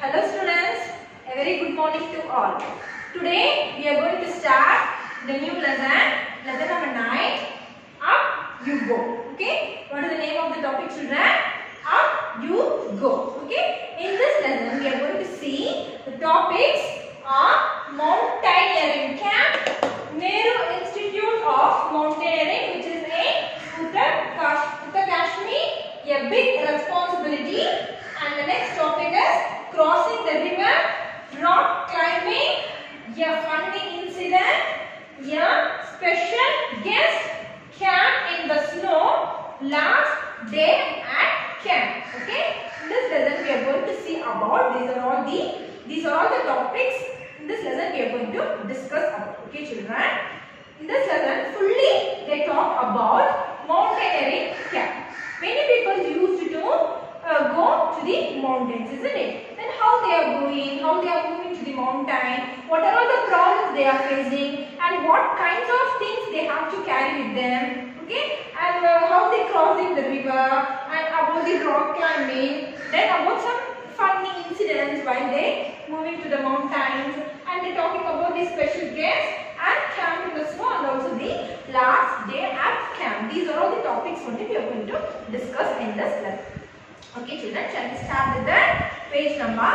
Hello students, a very good morning to all. Today we are going to start the new lesson number 9, Up You Go. Okay, what is the name of the topic, children? Up You Go. Okay, in this lesson we are going to see the topics are Mountaineering Camp, Nehru Institute of Mountaineering, which is in Uttar Kashmir, a big responsibility, and the next topic is crossing the river, rock climbing, a funny incident, a special guest, camp in the snow, last day at camp. Okay, in this lesson we are going to see about these are all the topics in this lesson we are going to discuss about. Okay, children, in this lesson fully they talk about mountaineering camp. Many people used to go to the mountains, isn't it? Then how they are going, how they are moving to the mountain, what are all the problems they are facing, and what kinds of things they have to carry with them. Okay, and how they crossing the river, and about the rock climbing, then about some funny incidents while they moving to the mountains, and they talking about the special guests and camp in the snow, and also the last day at camp. These are all the topics only we are going to discuss in this lesson. Okay, children, shall we start with the page number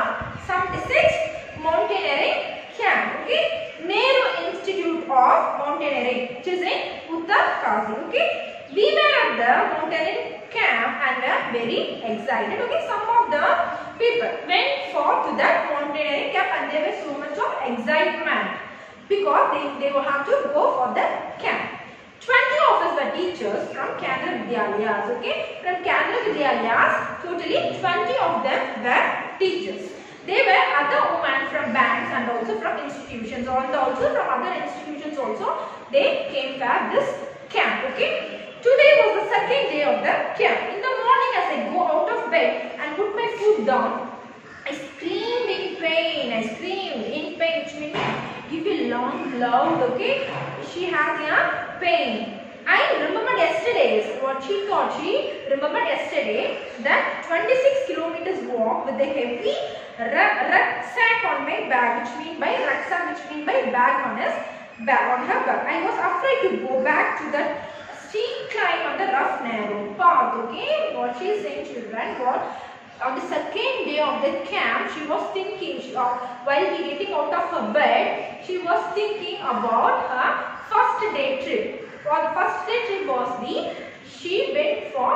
76, Mountaineering Camp. Okay, Nehru Institute of Mountaineering, which is in Uttar Kashmir. Okay, we were at the mountaineering camp and were very excited. Okay, some of the people went for to that mountaineering camp and there was so much of excitement because they will have to go for the camp. 20 of us were teachers from Kendra Vidyalayas. Okay, from Kendra Vidyalayas, totally 20 of them were teachers. They were other women from banks and also from institutions, and also from other institutions also they came for this camp. Okay, today was the second day of the camp. In the morning, as I go out of bed and put my foot down, I screamed in pain. I screamed in pain, which means give a long loud. Okay, she has a pain. I remembered yesterday what she thought. She remembered yesterday that 26 kilometers walk with a heavy rucksack on my back, which means by rucksack, which means by bag on her back. I was afraid to go back to that steep climb on the rough narrow path. Okay, what she is saying, children, what on the second day of the camp, she was thinking, while getting out of her bed, she was thinking about her first day trip. For the first day trip was she went for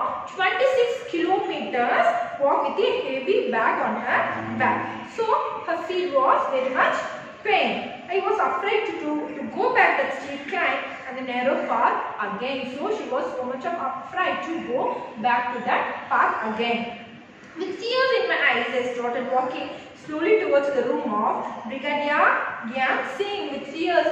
26 kilometers walk with a heavy bag on her back. So her feet was very much pain. I was afraid to go back that steep climb and the narrow path again. So she was so much afraid to go back to that path again. With tears in my eyes, I started walking slowly towards the room of Brigadier Gyan Singh. With tears,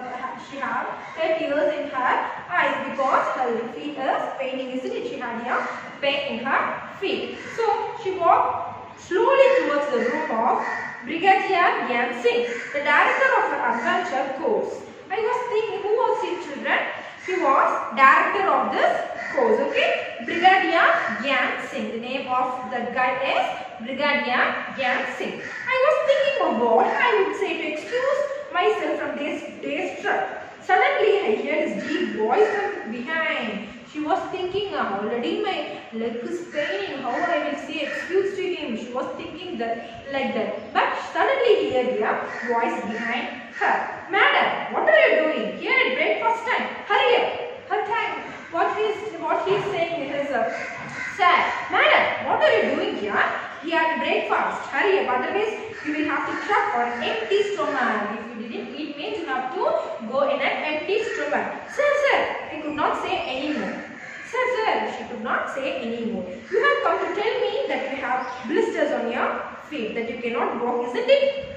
she had tears in her eyes because her feet is paining, isn't it? She had a pain in her feet. So she walked slowly towards the room of Brigadier Gyan Singh, the director of her adventure course. I was thinking, who was he, children? He was director of this course. Okay, Brigadier Gyan Singh. The name of that guy is Brigadier Gyan Singh. I was thinking of what I would say to excuse myself from this day's trip. Suddenly, I heard his deep voice from behind. She was thinking, already my leg is paining. How I will say excuse to him? She was thinking that like that. But suddenly, he heard a voice behind her. Madam, what are you doing here at breakfast time? Hurry up. Her time. What he is saying is, sir, madam, what are you doing here? He had breakfast. Hurry up. Otherwise, you will have to truck on empty stomach. If you didn't eat means you have to go in an empty stomach. Sir, I could not say anymore. Sir, she could not say anymore. You have come to tell me that you have blisters on your feet, that you cannot walk, isn't it?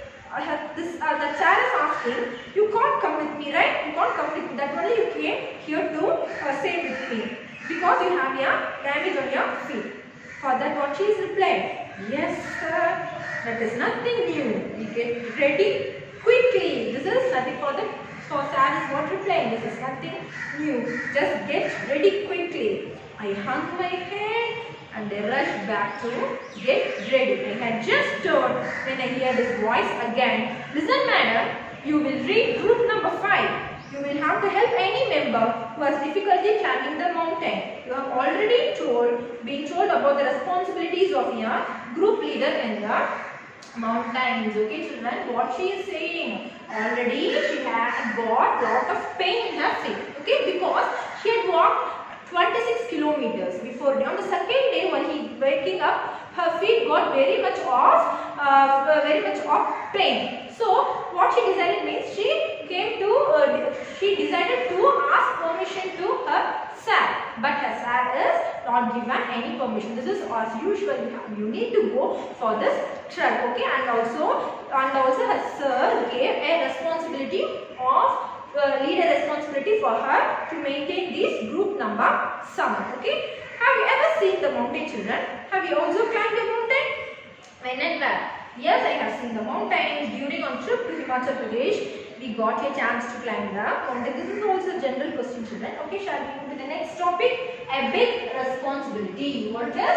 The child is asking, you can't come with me, right? You can't come with me. That only you came here to stay with me because you have a damage on your feet. For that, what she is replying, yes, sir, that is nothing new. We get ready quickly. This is nothing for the sir is what replying. This is nothing new. Just get ready quickly. I hung my head and they rushed back to get ready. I had just turned when I hear this voice again. Listen, madam, you will read group number 5. You will have to help any member who has difficulty climbing the mountain. You have already been told about the responsibilities of a group leader in the mountains. Okay, children, what she is saying, already she had got lot of pain in her feet. Okay, because she had walked 26 kilometers before. On the second day, when he waking up, her feet got very much of pain. So what she decided means she decided to ask permission to her sir, but her sir is not given any permission. This is as usual. You need to go for this trek. Okay, and also her sir gave a responsibility of leader responsibility for her to maintain this group number 7. Okay, have you ever seen the mountain, children? Have you also climbed a mountain? When and where? Yes, I have seen the mountains. During on trip to Himachal Pradesh, we got a chance to climb the mountain. This is also a general question, children. Okay, shall we move to the next topic? A big responsibility. What is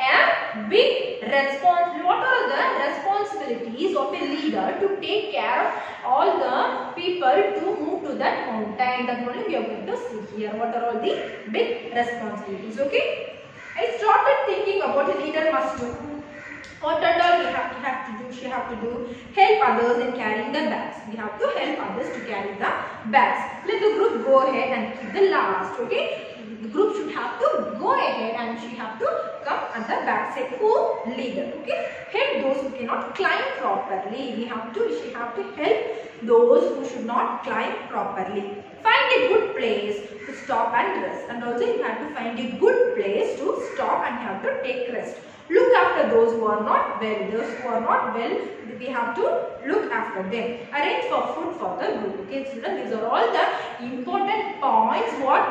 a big responsibility? What are the responsibilities of a leader to take care of all the people to move to that mountain? That only we are going to see here. What are all the big responsibilities? Okay, I started thinking about a leader must do. What all we have to do? She have to do help others in carrying the bags. We have to help others to carry the bags. Let the group go ahead and keep the last. Okay, the group should have to go ahead and she have to come at the back side. Who? Leader. Okay, help those who cannot climb properly. She have to help those who should not climb properly. Find a good place to stop and rest. And also you have to find a good place to stop and have to take rest. Look after those who are not well. Those who are not well, we have to look after them. Arrange for food for the group. Okay, children, these are all the important points.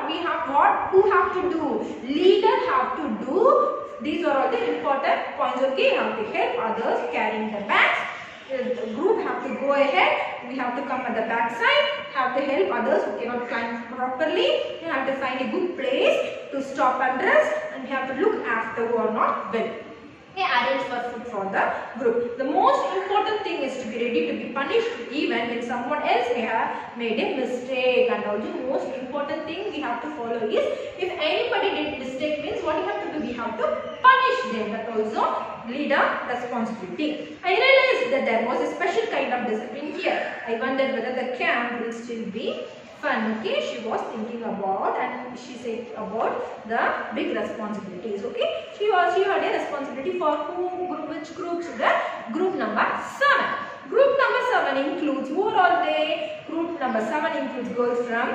Who have to do? Leader have to do. These are all the important points. Okay, you have to help others carrying the bags. The group have to go ahead. We have to come at the back side. Have to help others who cannot climb properly. You have to find a good place to stop and rest. And we have to look after who are not well. Okay, arrange for food for the group. The most important thing is to be ready to be punished even when someone else may have made a mistake. And also most important thing we have to follow is, if anybody did mistake means what we have to do? We have to punish them. That also leader responsibility. I realized that there was a special kind of discipline here. I wondered whether the camp will still be fun. Okay, she was thinking about, and she said about the big responsibilities. Okay, she had a responsibility for which groups? The group number 7. Group number 7 includes, who are all they? Group number 7 includes girls from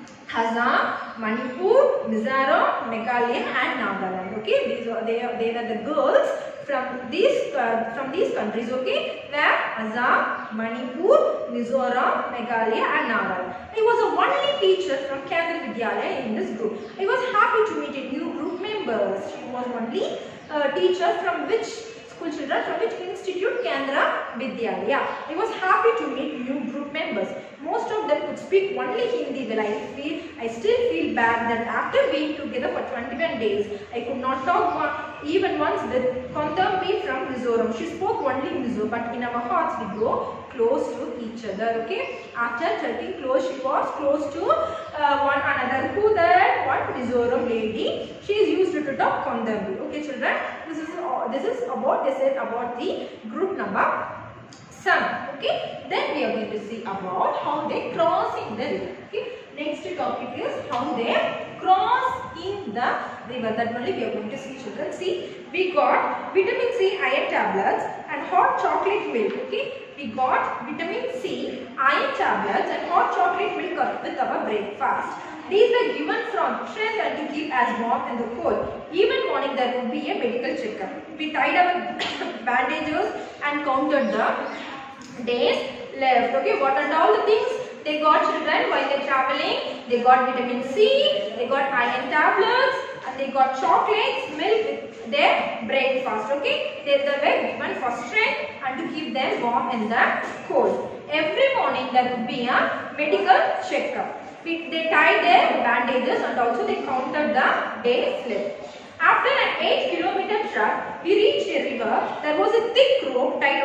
Assam, Manipur, Mizoram, Meghalaya and Nagaland. Okay, they are the girls from these countries. Okay, where Assam, Manipur, Mizoram, Meghalaya and Nagaland. I was the only teacher from Kendra Vidyalaya in this group. I was happy to meet a new group members. She was only teacher from which school, children? From which institute? Kendra Vidyalaya. I was happy to meet new group members. Most of them could speak only Hindi. Well, I still feel bad that after being together for 21 days, I could not talk even once with Kontambi from Mizoram. She spoke only Mizo, but in our hearts we go close to each other. Okay, after getting close, she was close to one another. Who that? One Mizoram lady. She is used to talk Kontambi. Okay, children, this is about, they said about the group number 7. Okay, then we are going to see about how they cross in the river. Okay, next topic is how they cross in the river. That only we are going to see, children. See, we got vitamin C iron tablets and hot chocolate milk. Okay, we got vitamin C iron tablets and hot chocolate milk with our breakfast. These were given from strength and to keep us warm in the cold. Even morning there would be a medical checkup. We tied our bandages and counted the days left. Okay, what are all the things they got, children, while they traveling? They got vitamin C, they got iron tablets, and they got chocolates, milk with their breakfast. Okay, they were given for strength and to keep them warm in the cold. Every morning there would be a medical checkup. They tied their bandages and also they counted the days left. After an 8-kilometer trek, we reached a river. There was a thick rope tied across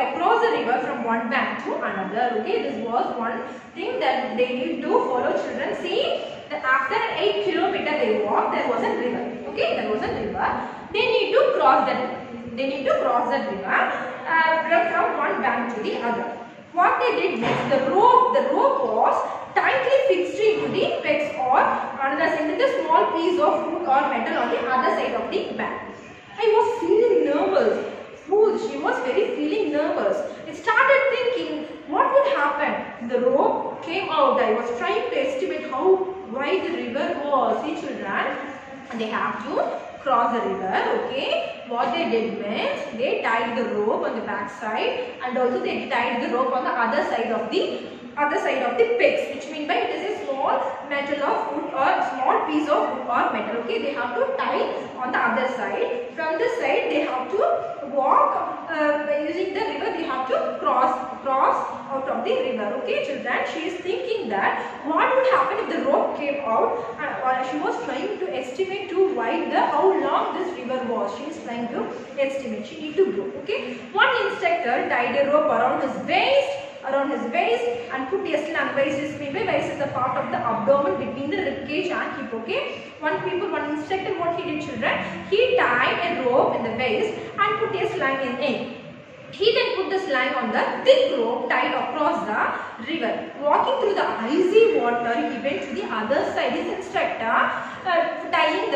the river from one bank to another. Okay, this was one thing that they need to follow, children. See, that after 8 kilometers they walk, there was a river. Okay, there was a river. They need to cross that. They need to cross that river from one bank to the other. What they did next, the rope was tightly fixed into the pegs or another side with a small piece of wood or metal on the other side of the bank. I was feeling nervous. She was very feeling nervous. I started thinking what would happen. The rope came out. I was trying to estimate how wide the river was. See, children, they have to cross the river. Okay, what they did means they tied the rope on the back side and also they tied the rope on the other side of the pegs, which means by it is a small metal of wood or small piece of wood or metal. Okay, they have to tie on the other side. From this side they have to walk using the river. They have to cross out of the river. Okay, children, she is thinking that what would happen if the rope came out, and she was trying to estimate to wide how long this river was. She is trying to estimate. She need to go. Okay, one instructor tied a rope around his waist and put a sling. Waist is the part of the abdomen between the ribcage and hip. Okay, one instructor, what he did, children, he tied a rope in the waist and put a sling in it. He then put the sling on the thick rope tied across the river. Walking through the icy water, he went to the other side. His instructor tying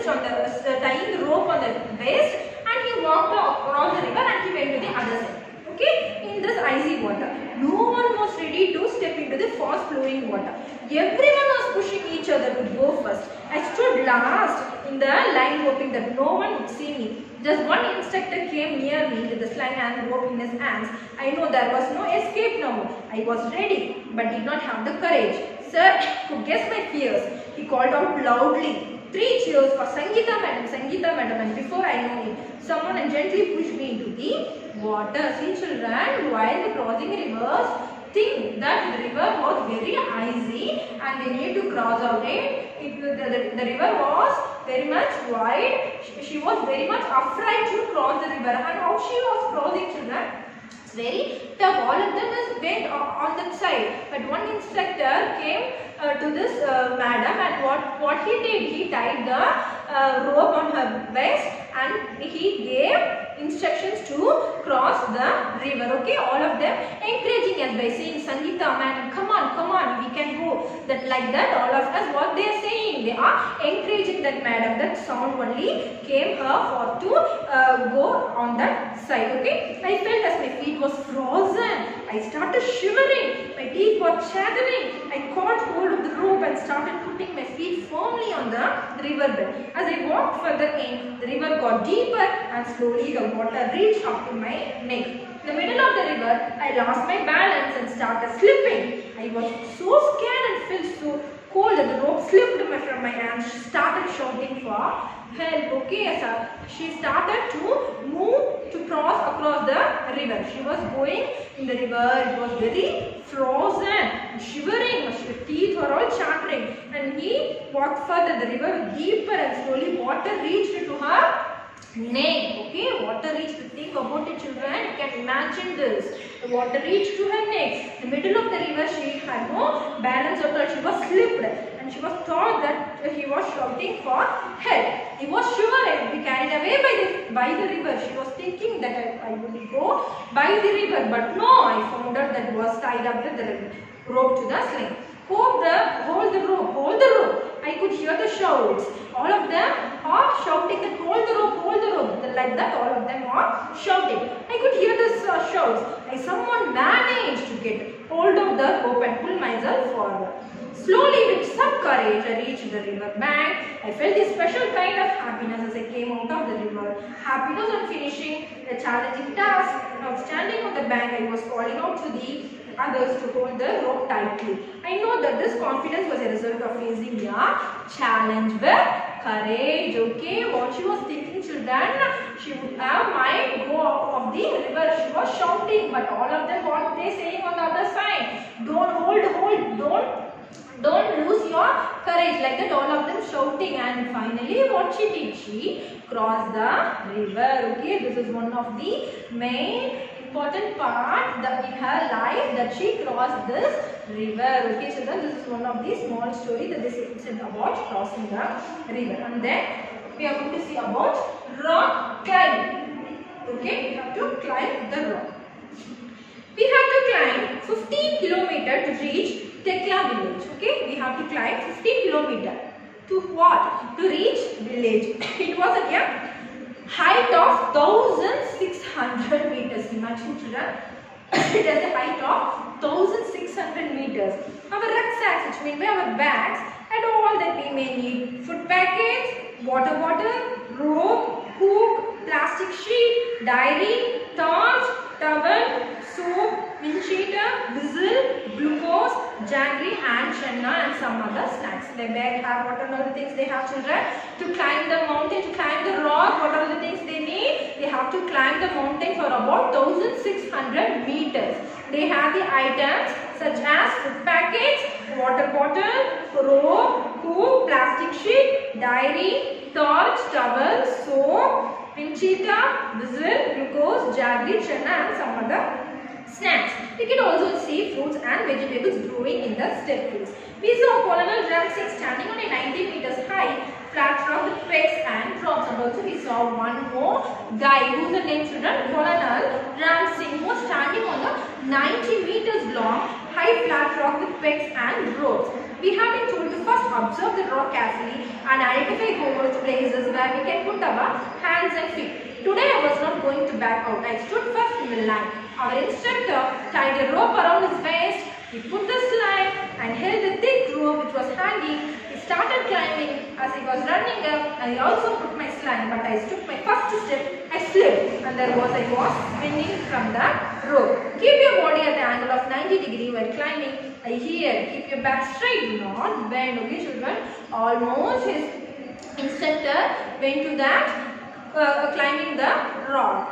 the rope on the waist, and he walked across the river and he went to the other side. Okay, in this icy water, no one was ready to step into the fast flowing water. Everyone was pushing each other to go first. I stood last in the line hoping that no one would see me. Just one instructor came near me with the sling and rope in his hands. I know there was no escape now. I was ready but did not have the courage. Sir could guess my fears. He called out loudly. 3 cheers for Sangeeta madam, and before I know it, someone gently pushed me into the water. See, children, while the crossing rivers, think that the river was very icy and they need to cross out it. The river was very much wide. She was very much afraid to cross the river, and how she was crossing, children, it's very tough. All of them is went on that side, but one instructor came to this madam, and what he did, he tied the rope on her waist and he gave instructions to cross the river. Okay, all of them encouraging us by saying, Sangeeta madam, come on, we can go. That like that, all of us, what they are saying, they are encouraging that madam. That sound only came her for to go on that side. Okay, I felt as my feet was frozen. I started shivering. My teeth were chattering. I caught hold of the rope and started putting my feet firmly on the riverbed. As I walked further in, the river got deeper and slowly the water reached up to my neck. In the middle of the river, I lost my balance and started slipping. I was so scared and felt so cold that the rope slipped from my hands. She started shouting for help. Okay, so she started to move to cross across the river. She was going in the river. It was very frozen, shivering. Her teeth were all chattering. And he walked further. The river deeper and slowly water reached to her neck. Okay, water reached. Think about it, children. You can imagine this. The water reached to her neck. In the middle of the river, she had no balance at all. She was slipped, and she was thought that he was shouting for help. He was shivering, be carried away by the river. She was thinking that I would go by the river, but no, I found out that was tied up with the rope to the sling. Hold the rope. I could hear the shouts. All of them are shouting that hold the rope. Like that, all of them are shouting. I could hear the shouts. Someone managed to get hold of the rope and pull myself forward. Slowly, with some courage, I reached the river bank. I felt a special kind of happiness as I came out of the river. Happiness on finishing the challenging task. Now, standing on the bank, I was calling out to the others to hold the rope tightly. I know that this confidence was a result of facing a challenge with courage. Okay, what she was thinking, children, she would have might go off the river. She was shouting, but all of them, what they saying on the other side? Don't lose your courage. Like that, all of them shouting, and finally what she did, she crossed the river. Okay, this is one of the main important part in her life that she crossed this river. Okay, children, this is one of the small story that this is about crossing the river. And then we are going to see about rock climbing. Okay, we have to climb the rock. We have to climb 15 kilometers to reach Tekla village. Okay, we have to climb 15 kilometers to what? To reach village. It was at a height of 1600 meters. Imagine, children. It has a height of 1600 meters. Our rucksacks, which mean by our bags, and all that we may need: food packets, water bottle, rope, hook, plastic sheet, diary, torch, towel, soap, windsheeter, whistle, glucose, jaggery, and chenna, and some other snacks. They bag have what are the things they have, children? To climb the mountain, to climb the rock, what are the things they need? They have to climb the mountain for about 1600 meters. They have the items such as food packets, water bottle, rope, hook, plastic sheet, diary, torch, towel, soap, windsheeter, whistle, glucose, jaggery, chenna, and some other snacks. We can also see fruits and vegetables growing in the step fields. We saw Colonel Ramsey standing on a 90 meters high flat rock with pegs and props. And also we saw one more guy. Who's the name, children? Colonel Ramsey, who was standing on the 90 meters long high flat rock with pegs and ropes. We have been told to first observe the rock carefully and identify holes, places where we can put our hands and feet. Today I was not going to back out. I stood first in the line. Our instructor tied a rope around his waist. He put the slide and held the thick rope which was hanging. He started climbing. As he was running up, I also put my slide, but I took my first step. I slipped, and I was spinning from the rope. Keep your body at the angle of 90 degrees while climbing. Here, keep your back straight, do not bend. Okay, children. Almost his instructor went to that. Climbing the rock.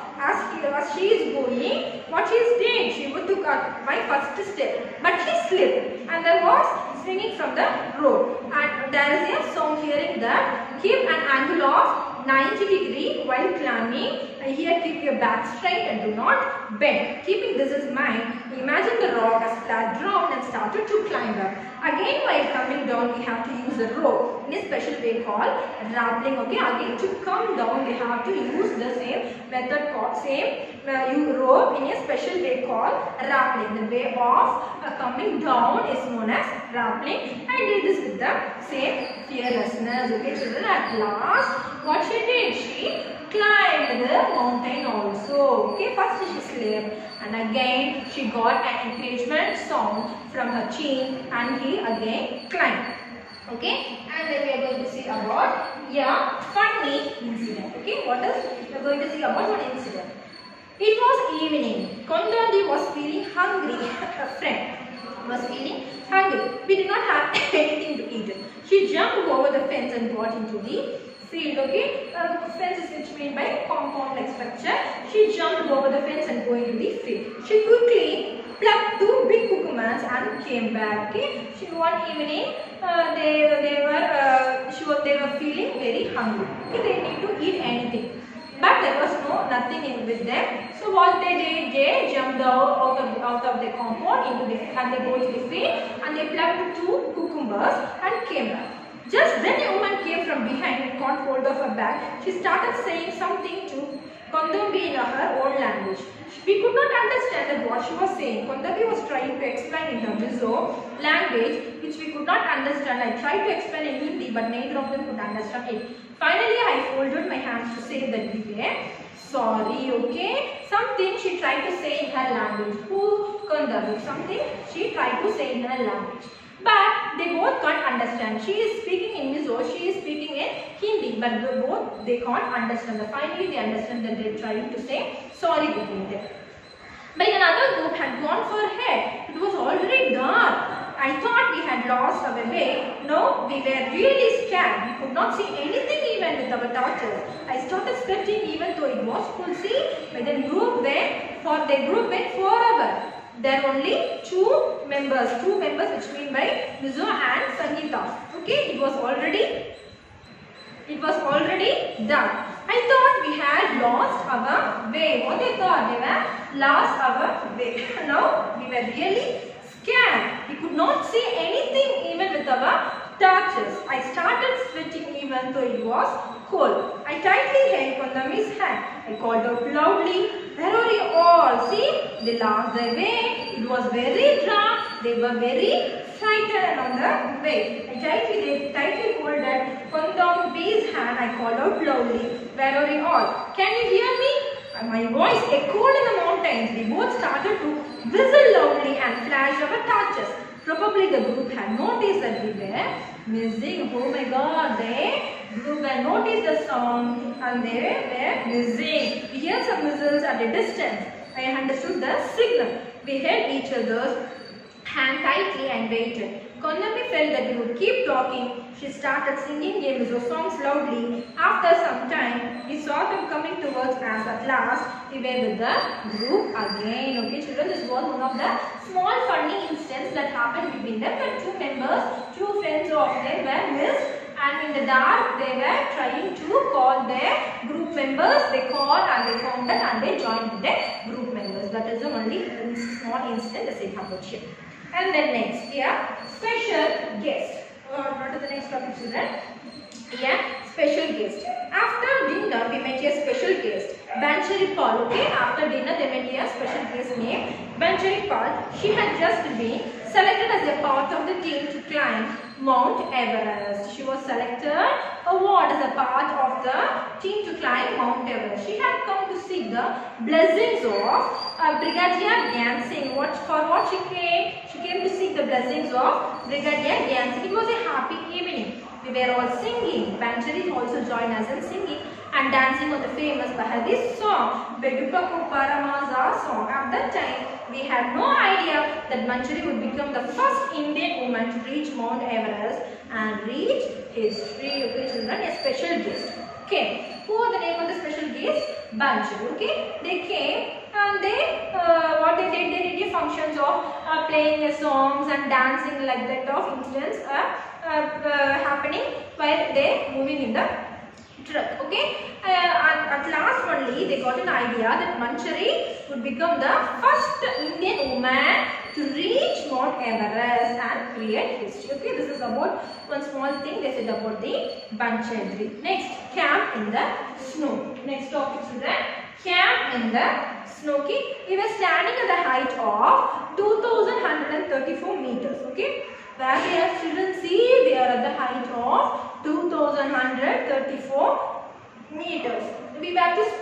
As she is going, what she did, she took my first step, but she slipped and there was swinging from the rope. And there is a sound hearing that keep an angle of 90 degrees while climbing. And here keep your back straight and do not bend. Keeping this in mind, imagine the rock as flat ground and started to climb up. Again, while coming down, we have to use a rope in a special way called rappelling. Okay, again to come down, we have to use the same method called rope in a special way called rappelling. The way of coming down is known as rappelling, and did this with the same fearlessness. Okay, children. At last, what she did? She climbed the mountain also. Okay, first she slipped, and again she got an encouragement sound from her chin, and he again climbed. Okay, and then we are going to see about a funny incident. Okay, what is we are going to see about one incident? It was evening. Kondandi was feeling hungry. A friend was feeling hungry. We did not have anything to eat. She jumped over the fence and got into the field. Okay, fence is which mean by compound like structure. She jumped over the fence and going to the field. She quickly plucked 2 big cucumbers and came back. Okay, one evening they were feeling very hungry. Okay, they need to eat anything. But there was nothing in with them. So what they did, they jumped out of the compound into the and they go to the field and they plucked 2 cucumbers and came back. Just then a woman came from behind and caught hold of her bag. She started saying something to Kondambi in her own language. We could not understand what she was saying. Kondambi was trying to explain in her Mizo language, which we could not understand. I tried to explain in Hindi, but neither of them could understand it. Finally, I folded my hands to say that we were sorry. Okay, something she tried to say in her language. Who Kondambi? Something she tried to say in her language. But they both can't understand. She is speaking in Mizo, she is speaking in Hindi, but they can't understand. Finally, they understand that they are trying to say sorry between them. But another group had gone for ahead. It was already dark. I thought we had lost our way. No, we were really scared. We could not see anything even with our torches. I started sweating even though it was full. See, but the group went forever. There are only 2 members which mean by Mizo and Sangeeta. Okay, it was already dark. I thought we had lost our way. What they thought? They were lost our way. Now we were really scared. We could not see anything even with our torches. I started sweating even though it was cold. I tightly held Kondami's hand. I called out loudly, "Where are you all? See, they lost their way. It was very dark. They were very frightened on the way." They tightly holded Kondami's hand. I called out loudly, "Where are you all? Can you hear me?" My voice echoed in the mountains. We both started to whistle loudly and flash our torches. Probably the group had noticed that we were missing. Oh my God, the group had noticed the song and they were missing. We heard some whistles at a distance. I understood the signal. We held each other's hand tightly and waited. Kondami felt that we would keep talking. She started singing a Mizo songs loudly. After some time, we saw them coming towards us. At last, we were with the group again. Okay, children, this was one of the small funny incidents that happened between them. The two friends of them were missed, and in the dark, they were trying to call their group members. They called and they found them and they joined their group members. That is the only small incident that they happened here. And then next, here, special guest. What is the next topic, children? Yeah, special guest. After dinner, we met a special guest, Banchari Paul. Okay, after dinner, they met a special guest named Banchari Paul. She had just been selected as a part of the team to climb Mount Everest. She was selected award as a part of the team to climb Mount Everest. She had come to seek the blessings of Brigadier Gyan Singh. What she came? She came to seek the blessings of Brigadier Gyan Singh. It was a happy evening. We were all singing. Banchari also joined us in singing and dancing on the famous Bahadi song, Bedupaku Paramaza song. At that time, we had no idea that Banchari would become the first Indian woman to reach Mount Everest and reach history. Okay, children, a special guest. Okay, who are the name of the special guest? Banchari. Okay, they came and what they did, they did functions of playing songs and dancing like that of incidents happening while they moving in the truck. Okay, at last only they got an idea that Banchari would become the first Indian woman to reach Mount Everest and create history. Okay, this is about one small thing they said about the Banchari. Next, camp in the snow. Next topic, children, camp in the snow. Okay, we were standing at the height of 2134 meters. Okay, where we have children see, we are at the height of 2134 meters. We have to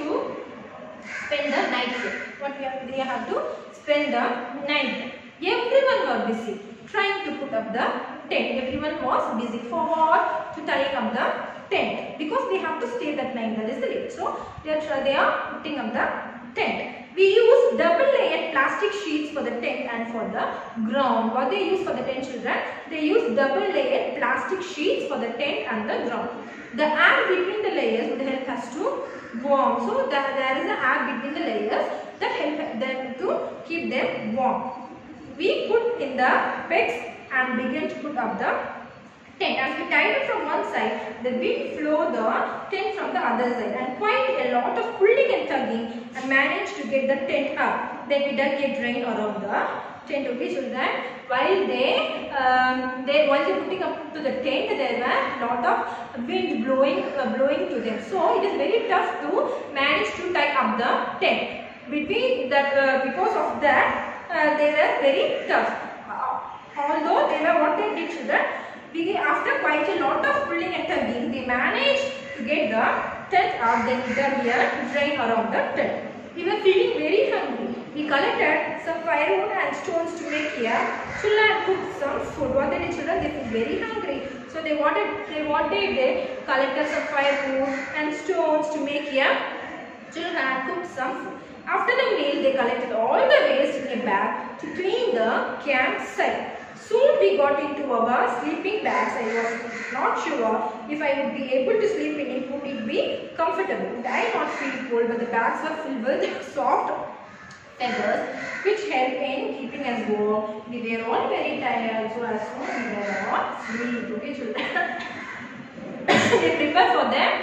spend the night here. What they have to spend the night. Everyone was busy trying to put up the tent. Everyone was busy for what? To tying up the tent, because they have to stay that night. That is the way. So they are putting up the tent. We use double layered plastic sheets for the tent and for the ground. What they use for the tent, children? They use double layered plastic sheets for the tent and the ground. The air between the layers would help us to warm. So there is an air between the layers that help them to keep them warm. We put in the pegs and began to put up the tent. As we tied it from one side, the wind flowed the tent from the other side, and quite a lot of pulling and tugging and managed to get the tent up. Then we dug a drain around the tent. Okay, children, while they putting up to the tent, there were a lot of wind blowing to them. So it is very tough to manage to tie up the tent. Between that, because of that, they were very tough. Although they were what they did, children, after quite a lot of pulling and tugging, they managed to get the tent up. Then we dug a drain around the tent. We were feeling very hungry. We collected some firewood and stones to make here. Children cooked some food. What they did, children? They feel very hungry. So they collected some firewood and stones to make here. Children had cooked some food. After the meal, they collected all the waste in a bag to clean the campsite. Soon we got into our sleeping bags. I was not sure if I would be able to sleep in it. Would it be comfortable? Would I not feel cold? But the bags were filled with soft feathers which helped in keeping us warm. We were all very tired, so as soon we were all asleep. Okay, children. They prepared for them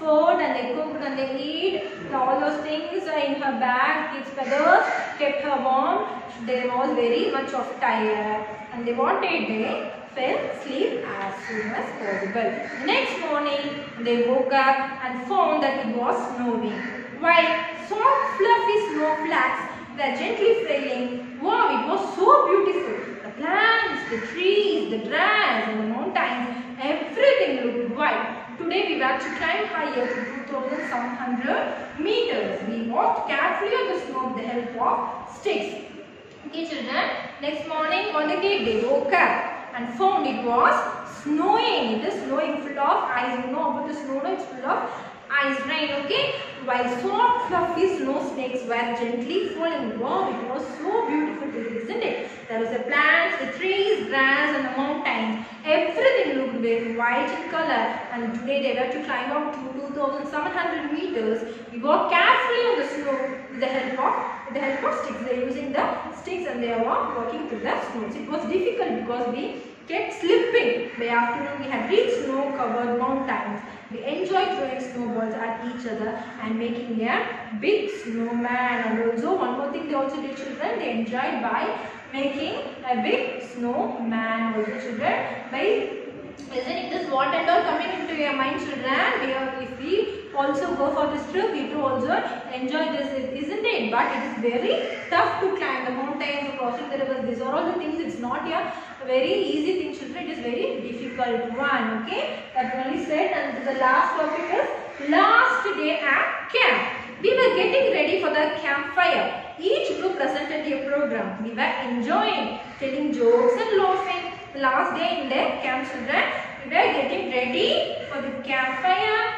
food and they cooked and they eat. All those things in her bag, its feathers kept her warm. They was very much of tired and they wanted they fell asleep as soon as possible. The next morning they woke up and found that it was snowing. While soft fluffy snowflakes were gently falling, wow, it was so beautiful. The plants, the trees, the grass and the mountains, everything looked white. Today we were to climb higher to 2,700 meters. We walked carefully on the snow with the help of sticks. Okay children, next morning what they did, they woke up and found it was snowing. It is snowing full of ice. You know about the snow, it's full of ice rain, okay? While soft fluffy snow snakes were gently falling. Wow, it was so beautiful to see, isn't it? There was the plants, the trees, grass and the mountains. Everything looked very white in color. And today they were to climb up to 2,700 meters. We walked carefully on the snow with the help of sticks. They are using the sticks and they are walking through the snow. It was difficult because we kept slipping. By afternoon we had reached snow-covered mountains. We enjoyed throwing snowballs at each other and making a big snowman. And also one more thing they also did, children, they enjoyed by making a big snowman also, children. By listening this, what and all coming into your mind, children? If we also go for this trip, we too also enjoy this, isn't it? But it is very tough to climb the mountains, crossing the rivers. These are all the things. It's not a very easy thing, children. It is very difficult one. Okay, that only said. And the last topic is last day at camp. We were getting ready for the campfire. Each group presented a program. We were enjoying telling jokes and laughing. The last day in the camp, children, we were getting ready for the campfire.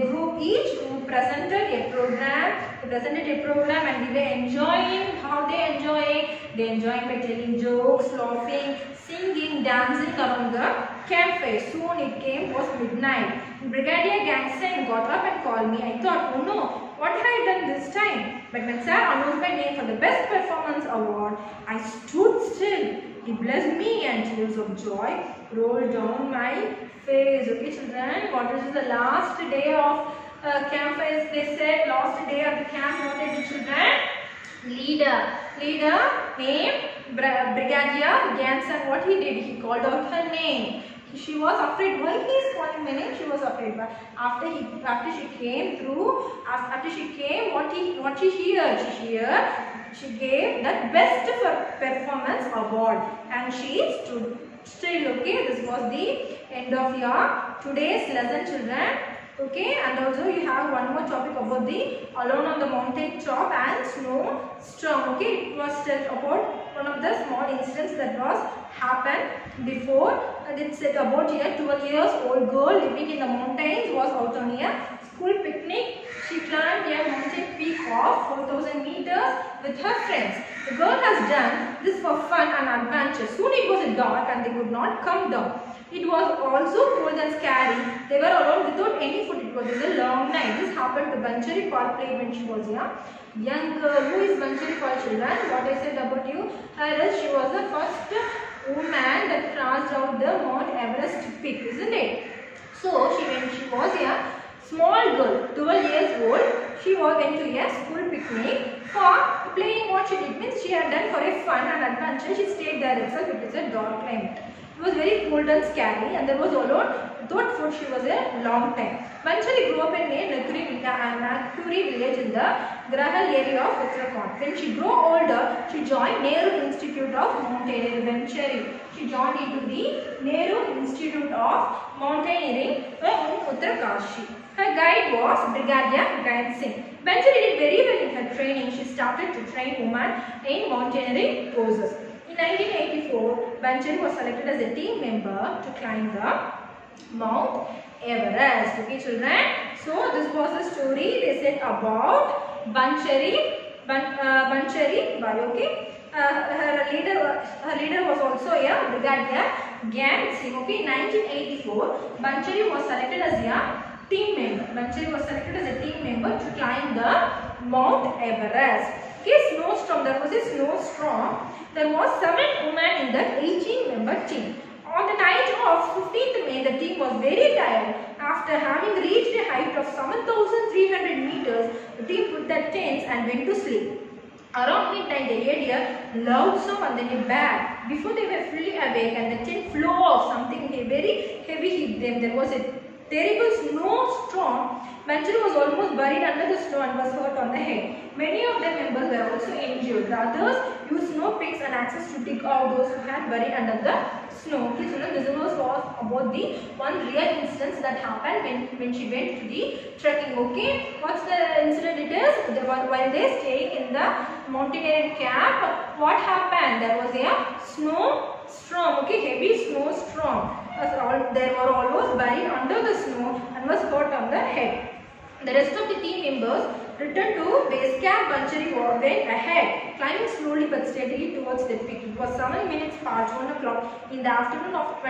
Each group presented a program. They presented a program and we were enjoying. How they enjoying? They enjoying by telling jokes, laughing, singing, dancing around the campfire. Soon it came, was midnight. Brigadier Gangsen got up and called me. I thought, oh no, what have I done this time? But when sir announced my name for the best performance award, I stood still. He blessed me and tears of joy rolled down my face. Okay children, what is the last day of campfire? They said last day of the camp. What did the children? Leader named Brigadier Gangsen. What he did? He called out her name. She was afraid. Why he is calling my name? She was afraid. But after she came, what she heard? She gave the best performance award, and she stood still. Okay, this was the end of your today's lesson, children. Okay, and also you have one more topic about the alone on the mountain top and snow storm. Okay, it was said about one of the small incidents that was happened before, and it said about a 12 years old girl living in the mountains was out on a school picnic. She climbed a mountain peak of 4,000 meters with her friends. The girl has done this for fun and adventure. Soon it was dark and they could not come down. It was also cold and scary. They were alone without any food. It was a long night. This happened to Banchari Paul played when she was a young girl. Who is Banchari Paul, children? What I said about you? She was the first woman that crossed out the Mount Everest peak, isn't it? So when she was a small girl, 12 years old, she went to a school picnic for playing. What she did means she had done for a fun and adventure. She stayed there itself. It is a dark climate. It was very cold and scary, and there was alone without food. She was a long time. Banchari grew up in Nakuri village in the Grahal area of Uttarakhand. When she grew older, she joined Nehru Institute of Mountaineering. Banchari, she joined into the Nehru Institute of Mountaineering in Uttarakhand. Her guide was Brigadier Gangsen. Banchari did very well in her training. She started to train women in mountaineering courses. In 1984, Banchari was selected as a team member to climb the Mount Everest. Okay, children. So this was the story they said about Banchari Bai. Okay. Her leader was also a Brigadier Gangsen. Okay. In 1984, Banchari was selected as a team member. Banchari was selected as a team member to climb the Mount Everest. Okay, snowstorm. There was a snowstorm. There was 7 women in that 18-member team. On the night of 15th May, the team was very tired. After having reached a height of 7,300 meters, the team put their tents and went to sleep. Around midnight, they heard a loud sound and then a bang. Before they were fully awake and the tent flew off, something very heavy hit them. There was a terrible snowstorm. Manjari was almost buried under the snow and was hurt on the head. Many of their members were also injured. The others used snow picks and axes to dig out those who had buried under the snow. Okay, so this was about the one real instance that happened when she went to the trekking. Okay, what's the incident? It is while they staying in the mountaineering camp, what happened? There was a snowstorm. Okay, heavy snowstorm. They were almost buried under the snow and was hurt on the head. The rest of the team members returned to base camp. Manjari went ahead, climbing slowly but steadily towards the peak. It was 7 minutes past 1 o'clock in the afternoon of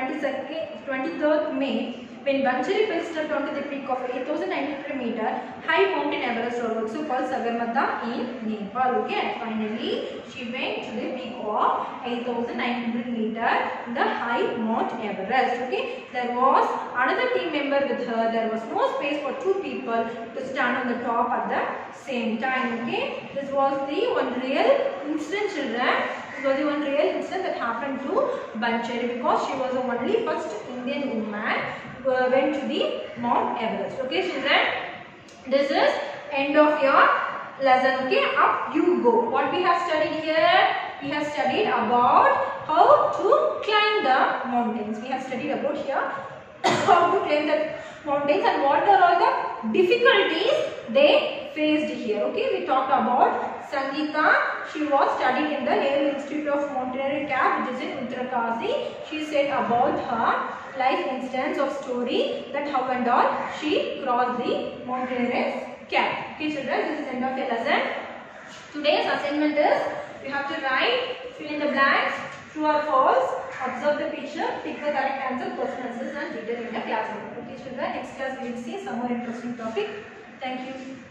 23rd May when Manjari fell stepped onto the peak of 8,900 meter high mountain Everest, or also called Sagarmatha in Nepal. Okay, and finally she went to the peak of 8,900 meter in the high Mount Everest. Okay, there was another team member with her. There was no space for two people to stand on the top at the same time. Okay, this was the one real incident, children. This was the one real incident that happened to Manjari, because she was the only first Indian woman who went to the Mount Everest. Okay, children, this is end of your lesson. Okay, up you go. What we have studied here? We have studied about how to climb the mountains. We have studied about here how to climb the mountains and what are all the difficulties they faced here. Okay, we talked about Sangeeta. She was studying in the Naval Institute of Mountaineering Camp, which is in Uttarkasi. She said about her life instance of story, that how and all she crossed the mountaineering camp. Okay, children, this is end of your lesson. Today's assignment is you have to write, fill in the blanks, true or false, observe the picture, pick the correct answer, question answers and read it in the classroom. Okay, children, next class we will see some more interesting topic. Thank you.